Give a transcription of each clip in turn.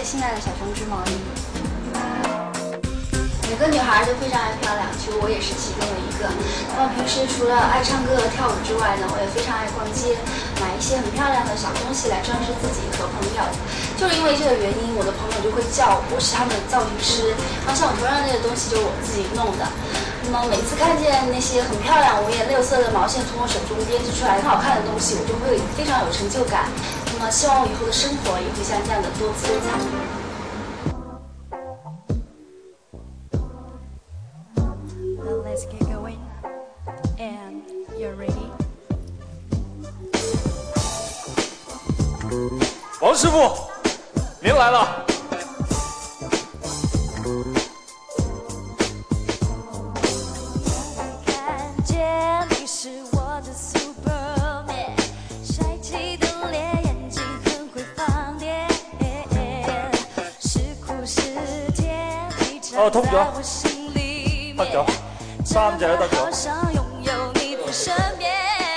最心爱的小熊织毛衣。每个女孩都非常爱漂亮，其实我也是其中的一个。那么平时除了爱唱歌和跳舞之外呢，我也非常爱逛街，买一些很漂亮的小东西来装饰自己和朋友。就是因为这个原因，我的朋友就会叫我是他们的造型师。然后像我头上那个东西就是我自己弄的。那么每次看见那些很漂亮、五颜六色的毛线从我手中编织出来很好看的东西，我就会非常有成就感。那么希望我以后的生活也会像这样的多姿多彩。 Let's get going, and you're ready. 王师傅，您来了。 看见你是我的 Superman， 帅气的脸，眼睛很会放电，是苦是甜，你藏在我心里面。 3隻都得咗。 好想拥有你在身边。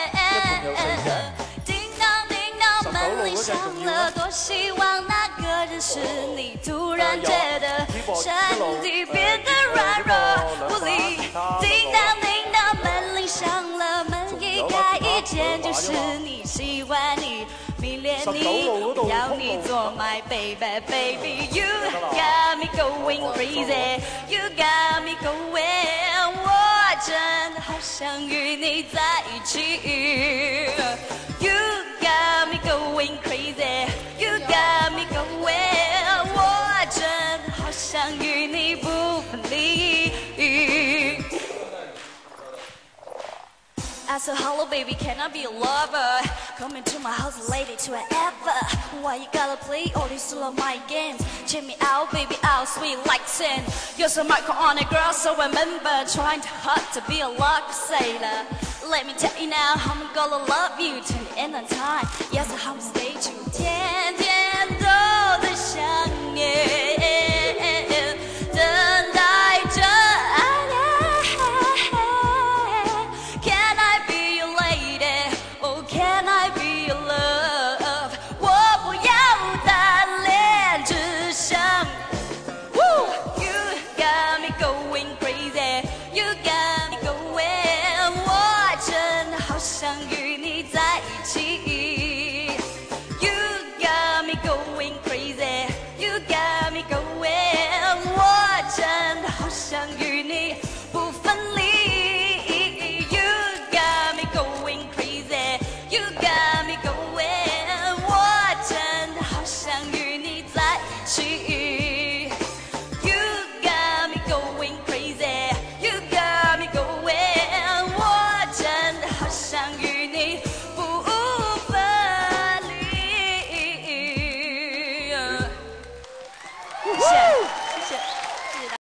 叮当叮当，门铃响了，多希望那个人是你。突然觉得身体变得软弱无力。叮当叮当，门铃响了，门一开一见就是你，喜欢你，迷恋你，要你做 my baby baby。You got me going crazy, you got me going。我真的好想与你在一起。You got me going crazy, you got me going。我真的好想与你不分离。I said, hello, baby, can I be a lover? Come into my house late to ever. Why you gotta play all these love my games? Check me out, baby, out sweet like sin. You're so Michael on a girl, so remember trying to hard to be a luck sailor. Let me tell you now, I'm gonna love you till the end of time. Yes, I'm stay true. 天天都在想念，等待着爱恋。Can I be your lady? Oh, can I be your love? 我不要单恋，只想 Woo! You got me going crazy. You got me going. 我真的好想与你在一起。You got me going crazy. You got me going. 我真的好想与你不分离。You got me going crazy. You got me going. 我真的好想与你在一起。You got me going crazy. You got me going. 我真的好想与